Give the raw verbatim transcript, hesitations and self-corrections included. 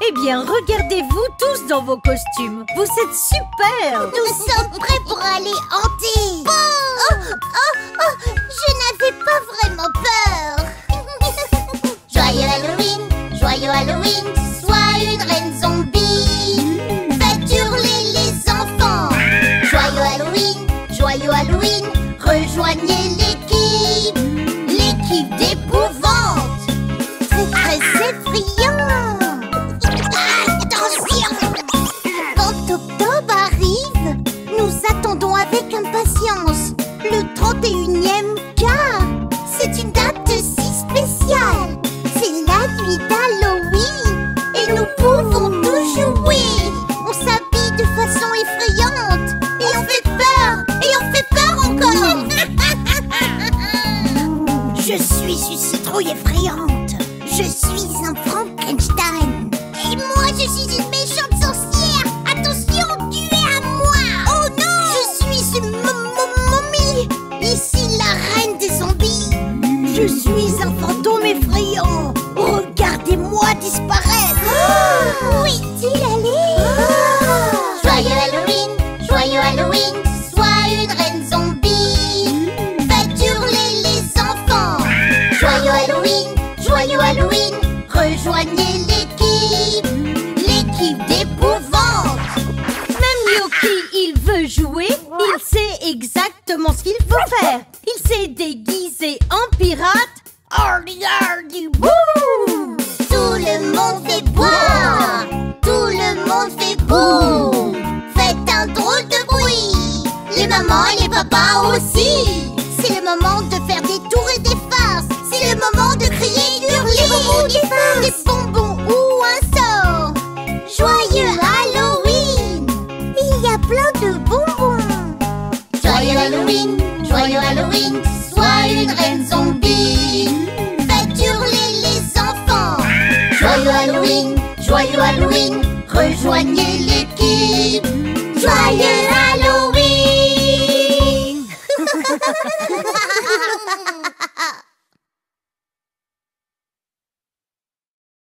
Eh bien, regardez-vous tous dans vos costumes. Vous êtes super. Nous sommes prêts pour aller hanter. Oh, oh, oh, je n'avais pas vraiment peur. Joyeux Halloween, joyeux Halloween, sois une reine zombie. Faites hurler les enfants. Joyeux Halloween, joyeux Halloween, rejoignez l'équipe. L'équipe d'épouvante. C'est très effrayant. Attention! Quand octobre arrive, nous attendons avec impatience le trente et unième quart. C'est une date si spéciale. C'est la nuit d'Halloween et nous pouvons tout jouer. On s'habille de façon effrayante et on fait peur et on fait peur encore. Je suis une citrouille effrayante. Je suis un Frankenstein. Et moi, je suis une méchante sorcière. Attention, tu es à moi. Oh non! Je suis une momie. Ici, la reine des zombies. Je suis un fantôme effrayant. Regardez-moi disparaître. Oh, où est-il allé? Oh. Joyeux Halloween, joyeux Halloween, sois une reine zombie. Faites hurler les enfants. Joyeux Halloween, joyeux Halloween, rejoignez l'équipe. L'équipe d'épouvante. Même Yoki, il veut jouer. Il sait exactement ce qu'il faut faire. Il s'est déguisé en pirate. Hardy, hardy, bouh! Tout le monde fait boire. Tout le monde fait bouh. Faites un drôle de bruit. Les mamans et les papas aussi. C'est le moment de faire des tours et des farces. C'est le moment de crier et d'hurler. Des bonbons, des farces, des bonbons ou un sort. Joyeux Halloween. Il y a plein de bonbons. Joyeux Halloween, joyeux Halloween, sois une reine zombie. Faites hurler les enfants. Joyeux Halloween, joyeux Halloween, rejoignez l'équipe. Joyeux Halloween.